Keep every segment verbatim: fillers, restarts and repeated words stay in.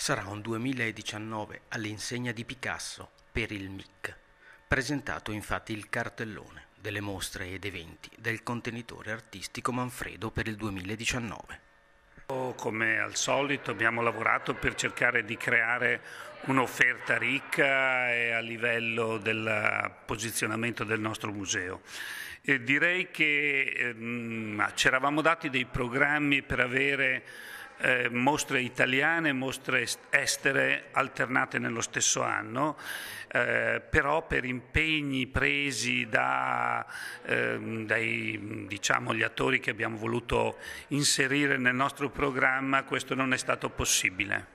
Sarà un duemiladiciannove all'insegna di Picasso per il M I C. Presentato infatti il cartellone delle mostre ed eventi del contenitore artistico Manfredo per il duemiladiciannove. Come al solito abbiamo lavorato per cercare di creare un'offerta ricca e a livello del posizionamento del nostro museo. E direi che ehm, ci eravamo dati dei programmi per avere eh, mostre italiane, mostre estere alternate nello stesso anno, eh, però per impegni presi da, eh, dai diciamo, gli attori che abbiamo voluto inserire nel nostro programma questo non è stato possibile.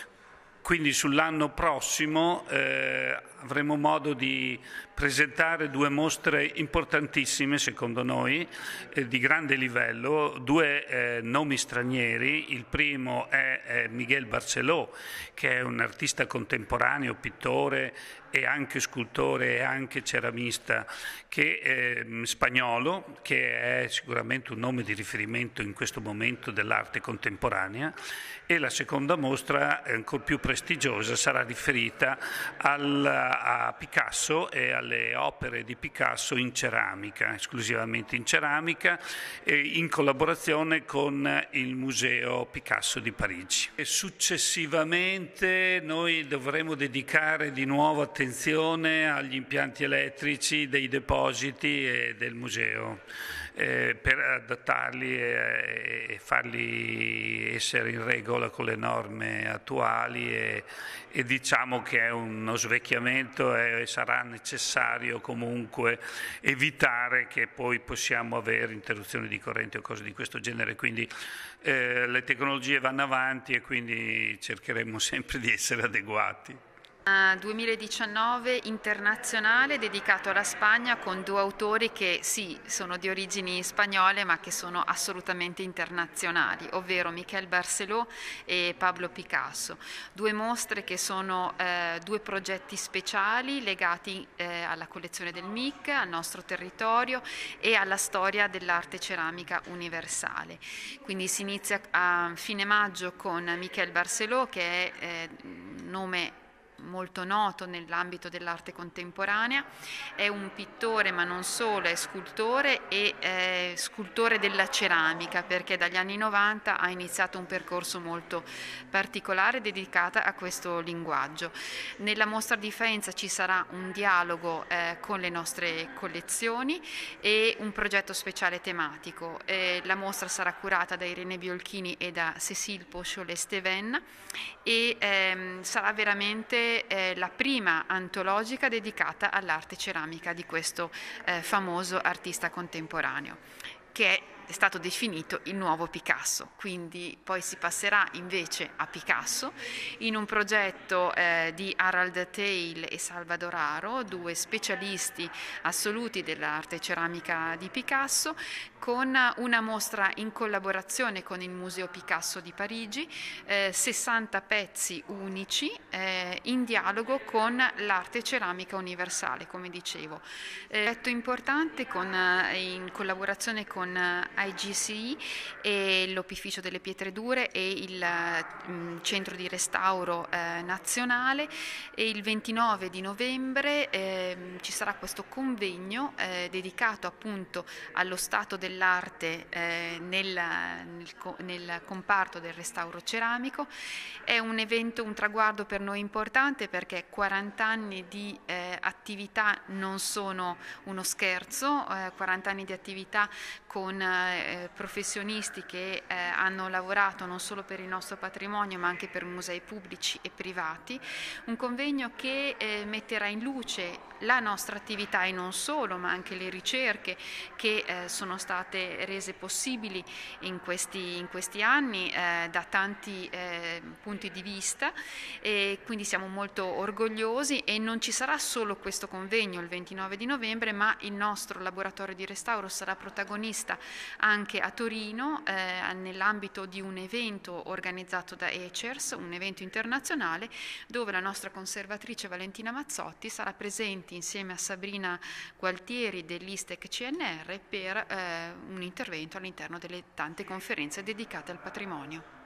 Quindi sull'anno prossimo eh, avremo modo di presentare due mostre importantissime secondo noi, eh, di grande livello, due eh, nomi stranieri. Il primo è eh, Miguel Barceló, che è un artista contemporaneo, pittore e anche scultore e anche ceramista, che è eh, spagnolo, che è sicuramente un nome di riferimento in questo momento dell'arte contemporanea. E la seconda mostra, ancora più prestigiosa, sarà riferita al, a Picasso e alle opere di Picasso in ceramica, esclusivamente in ceramica, e in collaborazione con il Museo Picasso di Parigi. E successivamente noi dovremo dedicare di nuovo attenzione agli impianti elettrici dei depositi e del museo, eh, per adattarli e, e farli essere in regola con le norme attuali, e, e diciamo che è uno svecchiamento e sarà necessario comunque evitare che poi possiamo avere interruzioni di corrente o cose di questo genere. Quindi eh, le tecnologie vanno avanti e quindi cercheremo sempre di essere adeguati. duemiladiciannove internazionale dedicato alla Spagna, con due autori che sì, sono di origini spagnole ma che sono assolutamente internazionali, ovvero Miquel Barceló e Pablo Picasso. Due mostre che sono eh, due progetti speciali legati eh, alla collezione del M I C, al nostro territorio e alla storia dell'arte ceramica universale. Quindi si inizia a fine maggio con Miquel Barceló, che è eh, nome molto noto nell'ambito dell'arte contemporanea. È un pittore, ma non solo, è scultore e eh, scultore della ceramica, perché dagli anni novanta ha iniziato un percorso molto particolare dedicato a questo linguaggio. Nella mostra di Faenza ci sarà un dialogo eh, con le nostre collezioni e un progetto speciale tematico. Eh, la mostra sarà curata da Irene Biolchini e da Cécile Pochol-Esteven e ehm, sarà veramente Eh, la prima antologica dedicata all'arte ceramica di questo eh, famoso artista contemporaneo, che è è stato definito il nuovo Picasso. Quindi poi si passerà invece a Picasso in un progetto eh, di Harald Theil e Salvador Aro, due specialisti assoluti dell'arte ceramica di Picasso, con una mostra in collaborazione con il Museo Picasso di Parigi, eh, sessanta pezzi unici eh, in dialogo con l'arte ceramica universale, come dicevo. Eh, progetto importante con, eh, in collaborazione con eh, I G C I e l'Opificio delle Pietre Dure e il um, Centro di Restauro eh, Nazionale. E il ventinove di novembre eh, ci sarà questo convegno eh, dedicato appunto allo stato dell'arte eh, nel, nel, nel comparto del restauro ceramico. È un evento, un traguardo per noi importante, perché quaranta anni di eh, attività non sono uno scherzo, eh, quaranta anni di attività con eh, professionisti che eh, hanno lavorato non solo per il nostro patrimonio ma anche per musei pubblici e privati. Un convegno che eh, metterà in luce la nostra attività e non solo, ma anche le ricerche che eh, sono state rese possibili in questi, in questi anni eh, da tanti eh, punti di vista, e quindi siamo molto orgogliosi. E non ci sarà solo questo convegno il ventinove di novembre, ma il nostro laboratorio di restauro sarà protagonista anche a Torino eh, nell'ambito di un evento organizzato da ECERS, un evento internazionale dove la nostra conservatrice Valentina Mazzotti sarà presente insieme a Sabrina Gualtieri dell'Istec C N R per eh, un intervento all'interno delle tante conferenze dedicate al patrimonio.